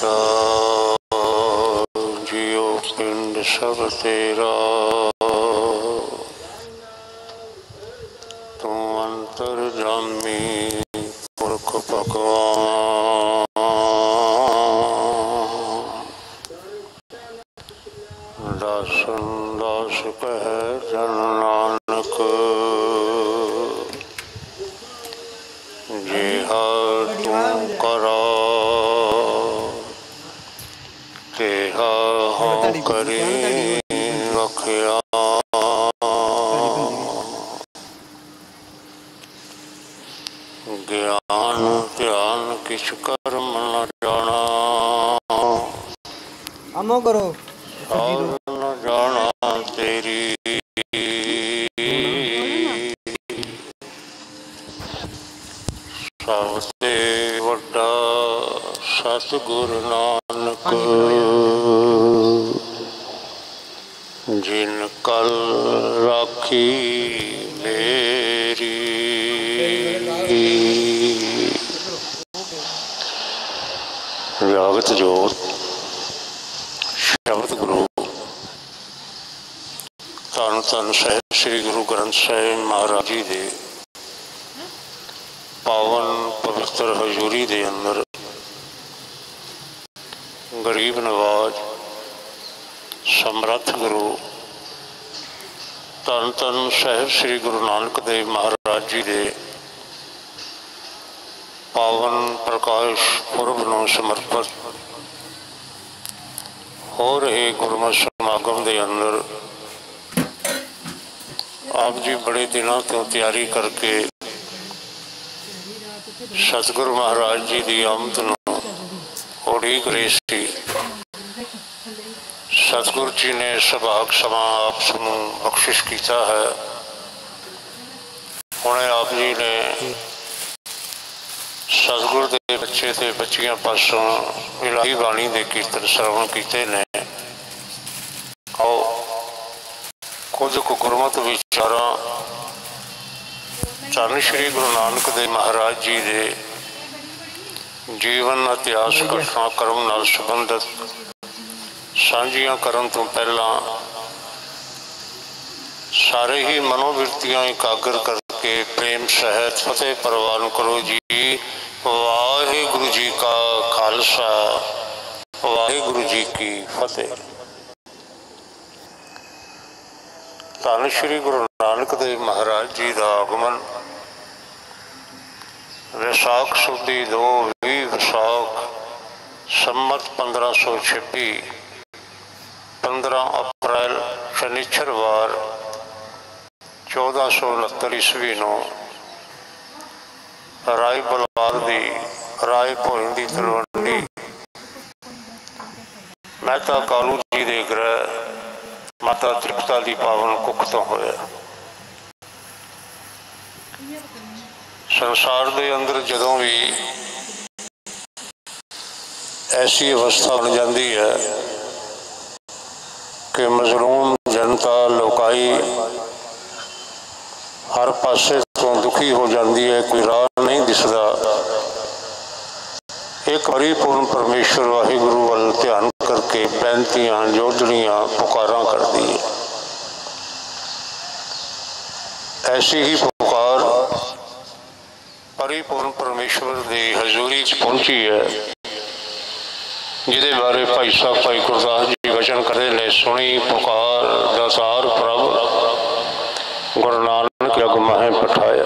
जियो पिंड सब तेरा, तू अंतरजामी पुरख भगवान। दासन दास कह जन नानक, जेहा तू करा तेहा हों करी रखिया। ज्ञान ध्यान किछ कर्म न जाना, अमो करो और न जाना तेरी। सबसे वड्डा सतगुरु नानक, जिन कल राखी मेरी। जागत जोत शब्द गुरु धन धन साहिब श्री गुरु ग्रंथ साहिब महाराज जी दे पावन पवित्र हजूरी दे अंदर गरीब नवाज समर्थ गुरु धन धन साहिब श्री गुरु नानक देव महाराज जी दे पावन प्रकाश पुरब नूं समर्पित हो रहे गुरमत समागम के अंदर आप जी बड़े दिनों तो तैयारी करके सतगुरु महाराज जी की आमद नूं उड़ीक रहे सी। सतगुरु जी ने सुभाग समा आप नूं बख्शिश किया है। हुणे आप जी ने सतगुरु के बच्चे ते बच्चियां पासों इलाही बाणी के कीर्तन श्रवण किए ने। आओ कुछ कु गुरमत विचारां धन श्री गुरु नानक देव महाराज जी के जीवन इतिहास घटना कर्म नाल संबंधित सांझियां करन तो पहला सारे ही मनोवृत्तियां एकाग्र करके प्रेम सहित फतेह प्रवान करो जी। वाहिगुरु जी का खालसा वाहिगुरु जी की फतेह। धन श्री गुरु नानक देव महाराज जी का आगमन विसाख सुदी 2 विसाख संमत 1526 15 अप्रैल शनिचरवार 1469 ईस्वी नूं राय बलवाल दी राय भोईं दी तलवंडी मेहता कालू जी दे ग्रह माता त्रिपता की पावन कुख तो होया। संसार के अंदर जदों भी ऐसी अवस्था बन जाती है कि मजलूम जनता लोकाई हर पासे तो दुखी हो जाती है, कोई राह नहीं दिसदा, एक परिपूर्ण परमेश्वर वाहिगुरु वाल ध्यान करके बेनतियां जोड़नियां पुकारां करती है। ऐसी ही पुकार परिपूर्ण परमेश्वर की हजूरी पहुंची है, जिदे बारे भाई साहब भाई गुरदास जी वचन करते ने। सुनी पुकार दसार प्रभ गुरु नानक जग माहे पठाया।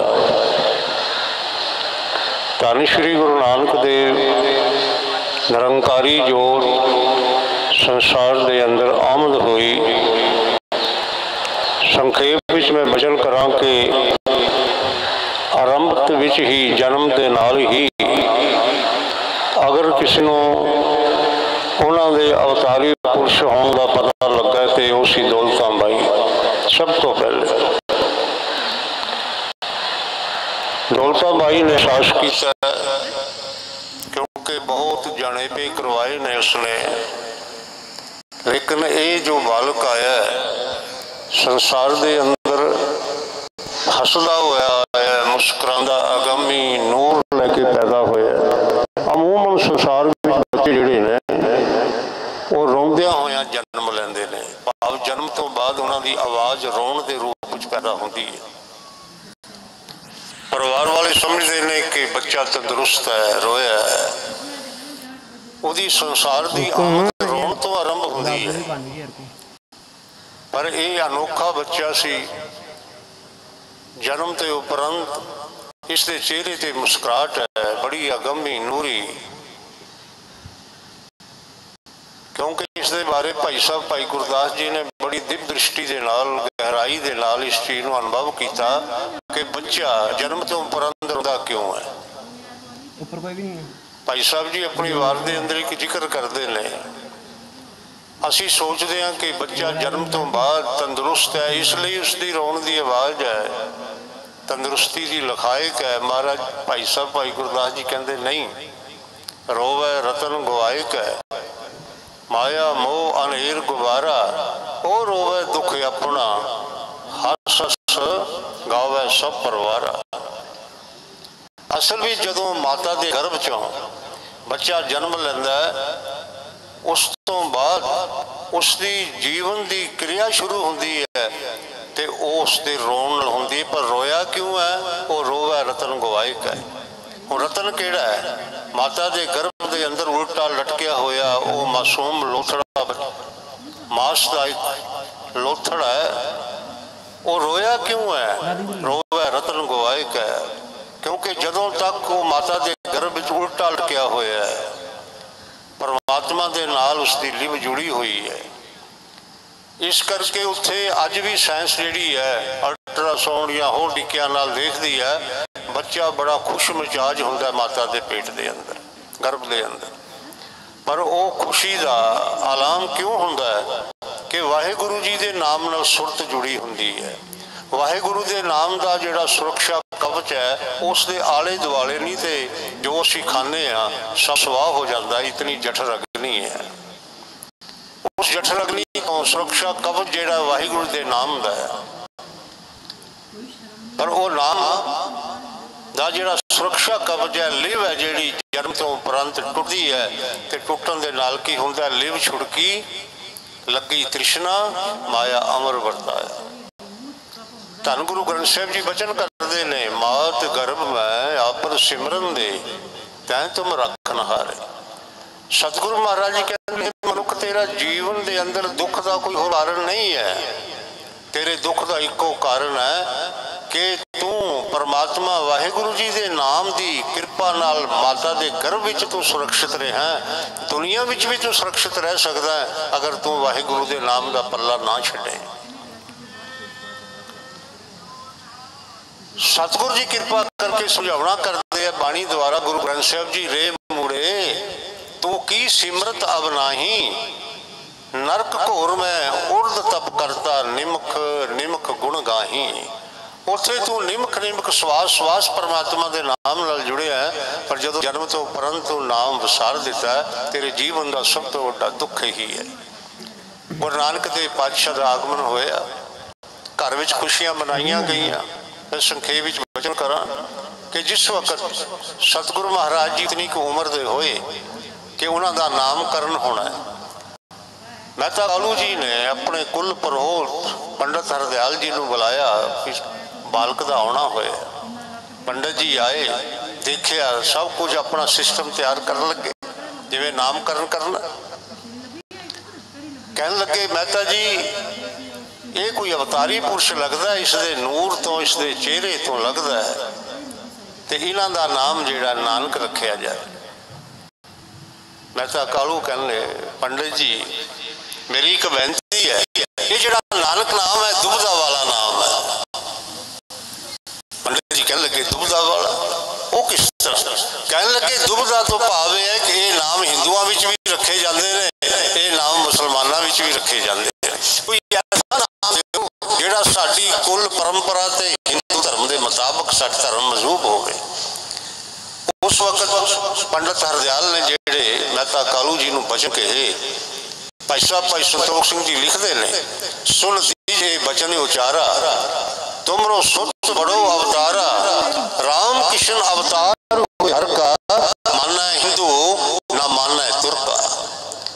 धन श्री गुरु नानक देव निरंकारी जोत संसार के अंदर आमद हुई। संखेप विच मैं वचन करा कि आरंभ विच ही जन्म के नाल ही अगर किसी को उन्होंने अवतारी पुरुष होने का पता लगा तो उसी दौलतां बाई सब तो पहले दौलतां बाई ने साहस किया, क्योंकि बहुत जनेपे करवाए ने उसने, लेकिन ये जो बालक आया संसार के अंदर हसदा होया आया, मुस्कुरांदा आगामी नूर लेके पैदा होया। अमूमन संसार में बच्चे जिहड़े ने रोंदियां होया जन्म लेंदे ने, भाव जन्म तो बाद उन्हां दी आवाज़ रोण के रूप में पैदा होती है। परिवार वाले समझते हैं कि बच्चा तंदुरुस्त है, रोया है, उहदी संसार की आमद रोण तो आरंभ होती है। पर यह अनोखा बच्चा सी, जन्म के उपरंत इसके चेहरे ते मुस्कुराहट है, बड़ी अगमी नूरी, क्योंकि इसके बारे भाई साहब भाई गुरदास जी ने बड़ी दिव्य दृष्टि के नाल, गहराई के नाल इस चीज़ को अनुभव किया कि बच्चा जन्म तो उपरंत रोंदा क्यों है। ऊपर कोई भी नहीं है। भाई साहब जी अपनी वार के अंदर एक जिक्र करते हैं, असी सोचते हैं कि बच्चा जन्म तो बाद तंदुरुस्त है, इसलिए उसकी रोण की आवाज़ है, तंदुरुस्ती की लखायक है। महाराज भाई साहब भाई गुरदास जी कहते नहीं, रोवे रतन गुआयक है, माया मोह अनेर गुबारा, ओ रोवे दुख अपना, हस हस गावे सब परवारा। असल में जदों माता के गर्भ चों बच्चा जन्म लेंदा है, उस तो बाद उसकी जीवन की क्रिया शुरू होती है तो उसके रोण होंदी, पर रोया क्यों है? वो रोवे रतन गुआयक है। हुण रतन केड़ा है? माता के गर्भ के अंदर उल्टा लटकिया होया वो मासूम लोथड़ा, मास का एक लोथड़ा है, वो रोया क्यों है? रोवे रतन गुआयक है, क्योंकि जदों तक वो माता के गर्भ में उल्टा लटकिया होया है, परमात्मा के नाल उसकी लिव जुड़ी हुई है। इस करके उत्थे अज भी साइंस जिहड़ी है अल्ट्रासाउंड या होर टिक्कियां नाल देखदी है, बच्चा बड़ा खुश मिजाज हुंदा माता के पेट के अंदर, गर्भ के अंदर। पर वो खुशी का आलाम क्यों हुंदा है कि वाहिगुरु जी के नाम नाल सुरत जुड़ी हुंदी है। वाहिगुरु के नाम का जिहड़ा सुरक्षा कवच है उसके आले दुआले नहीं, तो जो असीं खाने सब स्वाह हो जाता। इतनी जठर अग्नि है, उस जठर अग्नि तो सुरक्षा कवच जिहड़ा वाहिगुरु के नाम का है, पर वो नाम का जिहड़ा सुरक्षा कवच है, लिव है जिहड़ी जन्म तो उपरंत टुटती है, तो टुटन के नाल की हुंदा, लिव छुड़की लगी तृष्णा माया अमर वरताया। धन गुरु ग्रंथ साहिब जी वचन करते हैं, मात गर्भ में आपन सिमरन दे तैं तुम रखन हारे। सतगुरु महाराज जी कहते हैं, मनुख तेरा जीवन के अंदर दुख का कोई होर कारण नहीं है, तेरे दुख का इको कारण है कि तू परमात्मा वाहिगुरु जी के नाम की कृपा नाल माता के गर्भ विच तू सुरक्षित रहा। दुनिया विच भी तू सुरक्षित रह सकता है अगर तू वाहिगुरु के नाम का पल्ला ना छड्डे। सतगुरु जी कृपा करके समझावना करते हैं बाणी द्वारा, गुरु ग्रंथ साहिब जी, रे मूड़े तू की सिमरत अब नाही, नरक घोर में उर्द तप करता, निमख निमख गुण गाही। उत्थे तू निमख निमख श्वास श्वास परमात्मा के नाम नाल जुड़िया है, पर जदों जन्म तो उपरंत तू नाम विसार दिता है, तेरे जीवन का सब तो बड़ा दुख ही है। गुरु नानक देव पातशाह का आगमन होया, घर विच खुशियां मनाइया गई। मैं संखेप विच वचन करा कि जिस वक्त सतगुरु महाराज जी इतनी की उम्र दे होए कि उन्होंने नामकरण होना है, मेहता कालू जी ने अपने कुल पुरोहित पंडित हरदयाल जी ने बुलाया, बालक का आना होया। पंडित जी आए, देखिया सब कुछ अपना सिस्टम तैयार कर लगे, जिवें नामकरण करना। कहने लगे, मेहता जी ये कोई अवतारी पुरुष लगता है, इसके नूर तो इसके चेहरे तो लगता है, तो इन्हों का नाम जिहड़ा नानक रखा जाए। मेहता कालू कहने, पंडित जी मेरी एक बेनती है, ये जिहड़ा नानक नाम है दुबदा वाला नाम है। पंडित जी कहने लगे, दुबदा वाला वो किस तरह? कहने लगे, दुबदा तो भाव है कि ये नाम हिंदुओं में भी रखे जाते हैं, ये नाम मुसलमानों में भी रखे जाते हैं। कोई ऐसा नाम जिहड़ा साडी कुल परंपरा ते हिंदू धर्म के मुताबिक साडा धर्म मजबूत हो गए। उस वक्त पंडित हरदयाल ने जिहड़े मेहता कालू जी नूं बचन कहे, भाई साहब भाई संतोख सिंह जी लिखते हैं, सुन दीजिए बचन उचारा, तुमरो सुत बड़ो अवतारा, राम कृष्ण अवतार हर का, माना हिंदू ना माना तुर्का।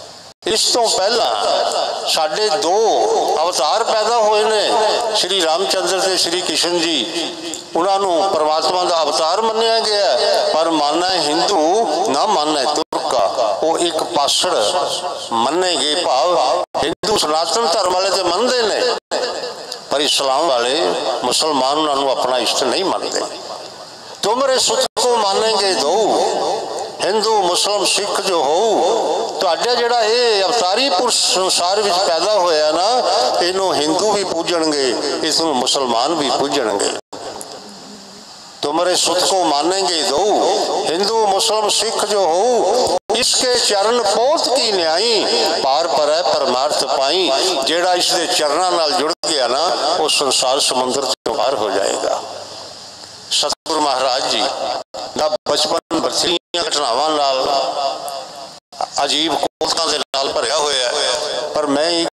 इस तो पहला साढ़े दो अवतार पैदा हुए ने, श्री रामचंद्र ते श्री कृष्ण जी। उन्होंने परमात्मा का अवतार मन्निया गया, पर मानना है हिंदू ना मानना है तुर्का, वो एक पासड़ मन्ने गए। भाव हिंदू सनातन धर्म वाले तो मनते ने, पर इस्लाम वाले मुसलमान उन्होंने अपना इष्ट नहीं मानते। तुमरे सुख को मानेंगे दो, हिंदू मुस्लिम सिख जो हो, तुहाडा जिहड़ा ये अवतारी पुरुष संसार विच पैदा होया ना, इनू हिंदू भी पूजणगे, इसनू मुसलमान भी पूजणगे। तुमरे सुख को मानेंगे दो, हिंदू मुस्लिम सिख जो हो, इसके चरण पोत की न्याई, पार पर है परमार्थ पाई। जेड़ा इसके चरणों नाल जुड़ गया ना, वो संसार समुद्र से पार हो जाएगा। सतगुरु महाराज जी का बचपन बथेरियां घटनावां नाल अजीब कोलतां दे नाल भरिया होया है, पर मैं एक